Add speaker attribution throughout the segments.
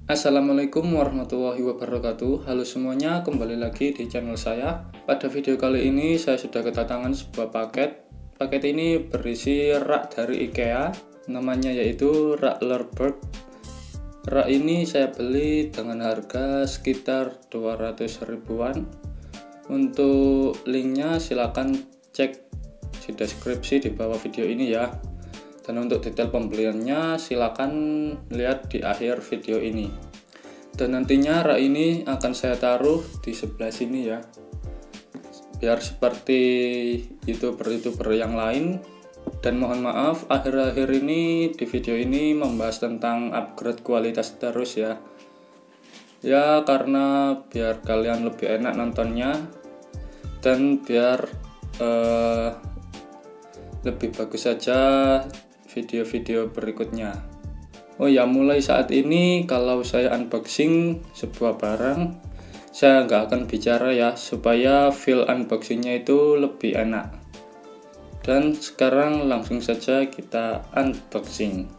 Speaker 1: Assalamualaikum warahmatullahi wabarakatuh. Halo semuanya, kembali lagi di channel saya. Pada video kali ini saya sudah kedatangan sebuah paket. Paket ini berisi rak dari IKEA, namanya yaitu rak Lerberg. Rak ini saya beli dengan harga sekitar 200 ribuan. Untuk linknya silahkan cek di deskripsi di bawah video ini ya. Dan untuk detail pembeliannya silakan lihat di akhir video ini. Dan nantinya rak ini akan saya taruh di sebelah sini ya, biar seperti youtuber-youtuber yang lain. Dan mohon maaf akhir-akhir ini di video ini membahas tentang upgrade kualitas terus ya. Ya karena biar kalian lebih enak nontonnya dan biar lebih bagus saja video-video berikutnya. Oh ya, mulai saat ini kalau saya unboxing sebuah barang, saya nggak akan bicara ya, supaya feel unboxingnya itu lebih enak. Dan sekarang langsung saja kita unboxing.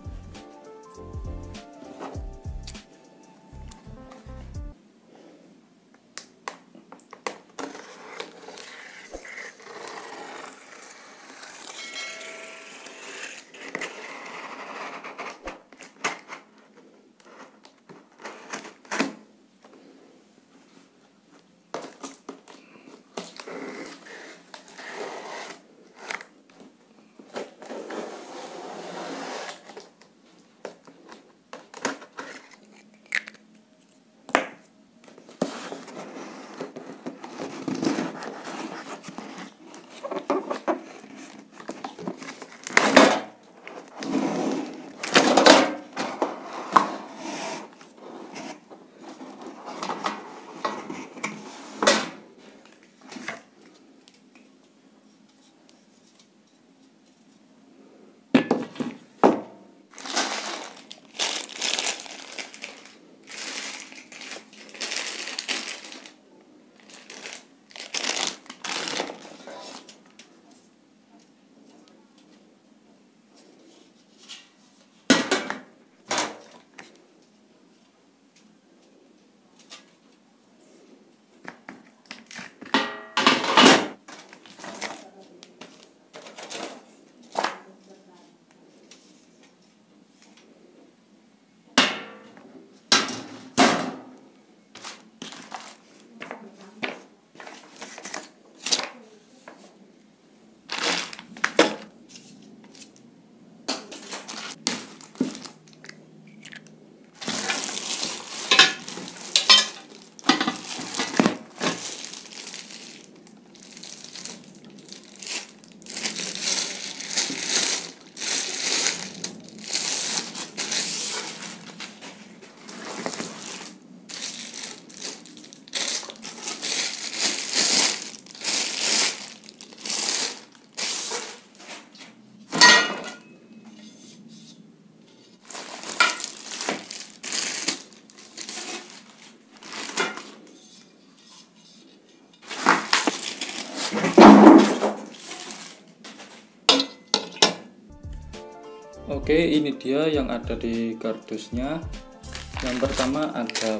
Speaker 1: Oke, ini dia yang ada di kardusnya. Yang pertama ada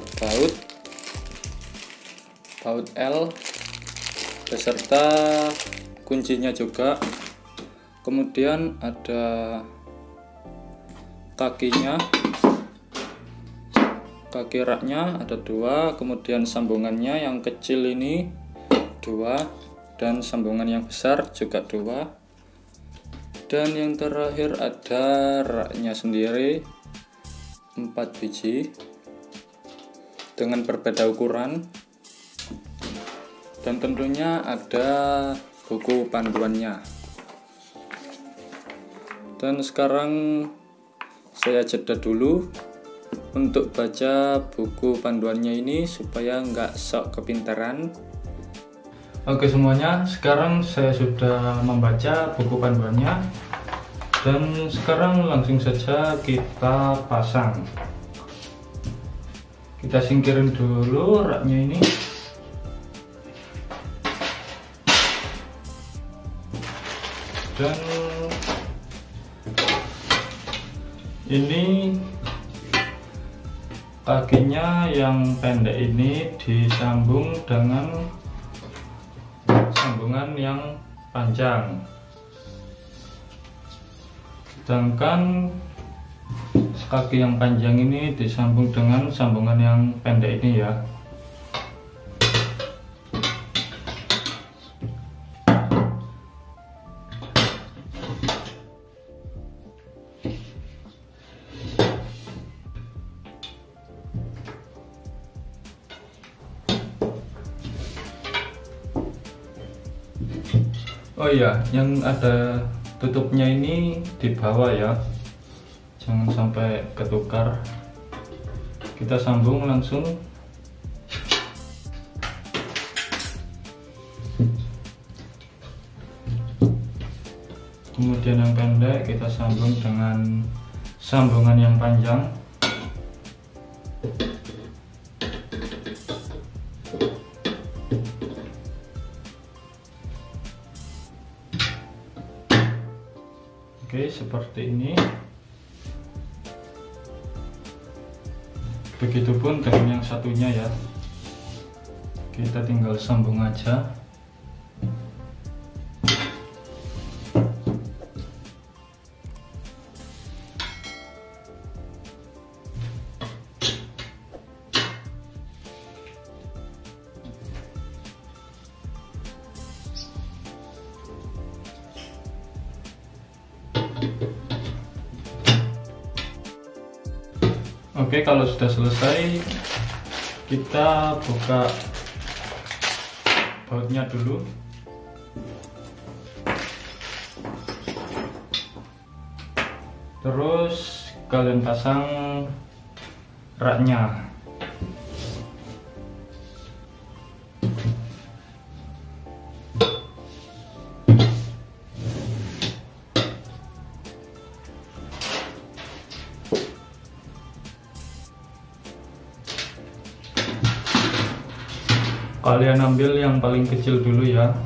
Speaker 1: baut L beserta kuncinya juga. Kemudian ada kakinya, kaki raknya ada dua, kemudian sambungannya yang kecil ini dua, dan sambungan yang besar juga dua. Dan yang terakhir ada raknya sendiri 4 biji dengan berbeda ukuran, dan tentunya ada buku panduannya. Dan sekarang saya jeda dulu untuk baca buku panduannya ini supaya nggak sok kepintaran. Oke semuanya, sekarang saya sudah membaca buku panduannya, dan sekarang langsung saja kita pasang. Kita singkirin dulu raknya ini. Dan ini kakinya yang pendek ini disambung dengan sambungan yang panjang, sedangkan kaki yang panjang ini disambung dengan sambungan yang pendek ini ya. Oh iya, yang ada tutupnya ini di bawah ya, jangan sampai ketukar. Kita sambung langsung. Kemudian yang pendek kita sambung dengan sambungan yang panjang. Oke, seperti ini. Begitupun dengan yang satunya ya. Kita tinggal sambung aja. Oke, kalau sudah selesai, kita buka bautnya dulu. Terus kalian pasang raknya. Kalian ambil yang paling kecil dulu ya.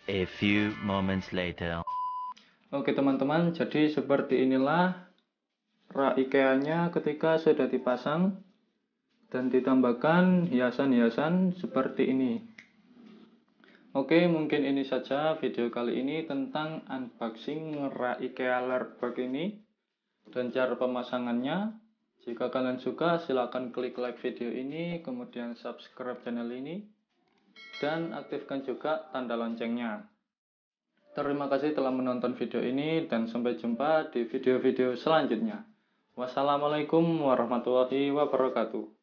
Speaker 2: A few moments later.
Speaker 1: Oke teman-teman, jadi seperti inilah rak IKEA-nya ketika sudah dipasang dan ditambahkan hiasan-hiasan seperti ini. Oke, mungkin ini saja video kali ini tentang unboxing rak IKEA Lerberg ini dan cara pemasangannya. Jika kalian suka, silahkan klik like video ini, kemudian subscribe channel ini, dan aktifkan juga tanda loncengnya. Terima kasih telah menonton video ini dan sampai jumpa di video-video selanjutnya. Wassalamualaikum warahmatullahi wabarakatuh.